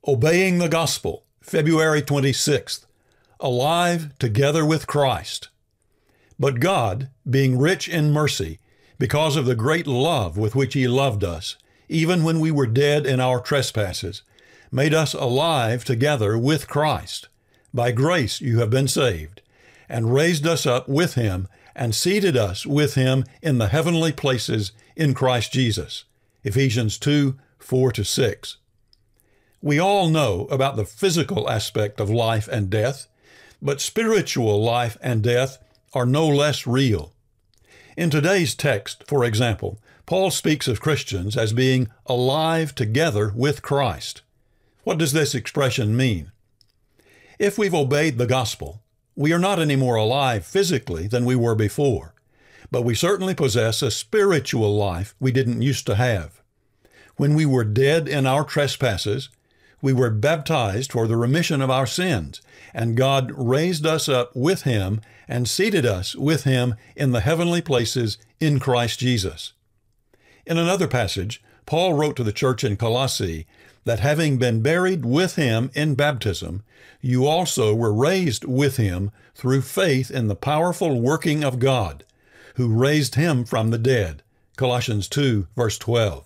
Obeying the Gospel, February 26th. Alive together with Christ. But God, being rich in mercy, because of the great love with which He loved us, even when we were dead in our trespasses, made us alive together with Christ. By grace you have been saved, and raised us up with Him, and seated us with Him in the heavenly places in Christ Jesus. Ephesians 2:4-6. We all know about the physical aspect of life and death, but spiritual life and death are no less real. In today's text, for example, Paul speaks of Christians as being alive together with Christ. What does this expression mean? If we've obeyed the gospel, we are not any more alive physically than we were before, but we certainly possess a spiritual life we didn't used to have. When we were dead in our trespasses, we were baptized for the remission of our sins, and God raised us up with Him and seated us with Him in the heavenly places in Christ Jesus. In another passage, Paul wrote to the church in Colossae that having been buried with Him in baptism, you also were raised with Him through faith in the powerful working of God, who raised Him from the dead. Colossians 2, verse 12.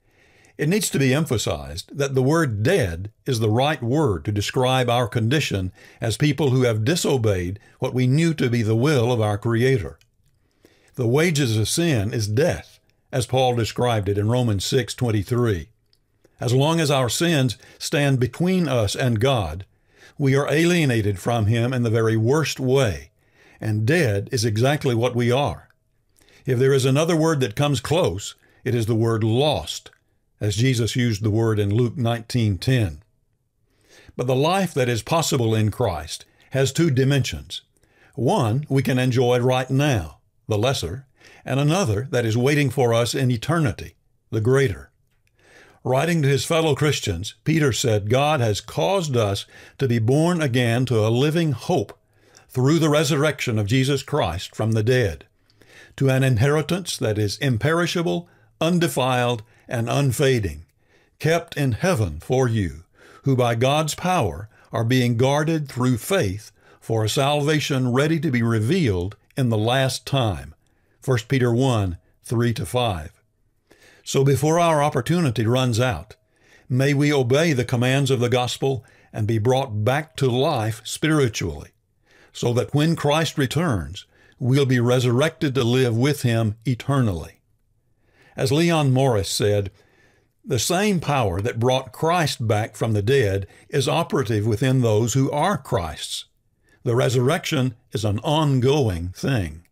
It needs to be emphasized that the word dead is the right word to describe our condition as people who have disobeyed what we knew to be the will of our Creator. The wages of sin is death, as Paul described it in Romans 6:23. As long as our sins stand between us and God, we are alienated from Him in the very worst way, and dead is exactly what we are. If there is another word that comes close, it is the word lost, as Jesus used the word in Luke 19:10. But the life that is possible in Christ has two dimensions. One we can enjoy right now, the lesser, and another that is waiting for us in eternity, the greater. Writing to his fellow Christians, Peter said, God has caused us to be born again to a living hope through the resurrection of Jesus Christ from the dead, to an inheritance that is imperishable, undefiled, and unfading, kept in heaven for you, who by God's power are being guarded through faith for a salvation ready to be revealed in the last time. 1 Peter 1:3-5. So before our opportunity runs out, may we obey the commands of the gospel and be brought back to life spiritually, so that when Christ returns, we'll be resurrected to live with Him eternally. As Leon Morris said, the same power that brought Christ back from the dead is operative within those who are Christ's. The resurrection is an ongoing thing.